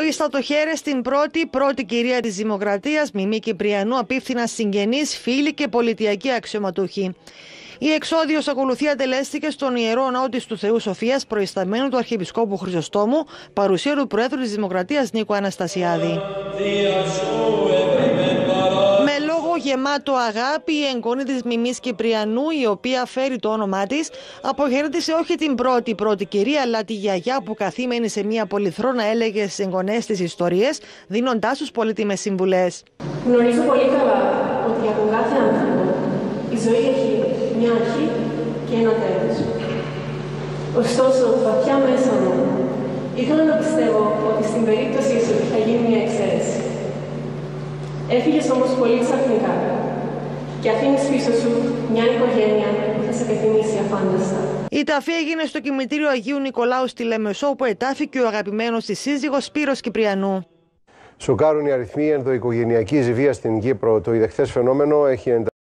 Ορίστατο χέρι στην πρώτη κυρία της Δημοκρατίας, Μιμή Κυπριανού, απίφθηναν συγγενείς, φίλοι και πολιτιακοί αξιωματούχοι. Η εξόδιος ακολουθία τελέστηκε στον Ιερό Ναό της του Θεού Σοφίας, προϊσταμένου του Αρχιεπισκόπου Χρυσοστόμου, παρουσία του Προέδρου της Δημοκρατίας Νίκου Αναστασιάδη. Με λόγο γεμάτο αγάπη, η εγγόνη της Μιμής Κυπριανού, η οποία φέρει το όνομά της, αποχαιρέτησε όχι την πρώτη κυρία, αλλά τη γιαγιά που καθήμενη σε μια πολυθρόνα έλεγε στις εγγονές της ιστορίες, δίνοντάς τους πολύτιμες συμβουλές. Γνωρίζω πολύ καλά ότι για τον κάθε άνθρωπο η ζωή έχει μια αρχή και ένα τέλος. Ωστόσο, βαθιά μέσα μου, ήθελα να πιστεύω ότι στην περίπτωση σου θα γίνει μια εξαίρεση. Έφυγες όμως πολύ ξαφνικά και αφήνεις πίσω σου μια οικογένεια που θα σε πεθυμίσει αφάνταστα. Η ταφή έγινε στο κημητήριο Αγίου Νικολάου στη Λεμεσό, όπου ετάφηκε ο αγαπημένος της σύζυγος Σπύρος Κυπριανού. Σοκάρουν οι αριθμοί ενδοοικογενειακής βίας στην Κύπρο. Το ιδεχθές φαινόμενο έχει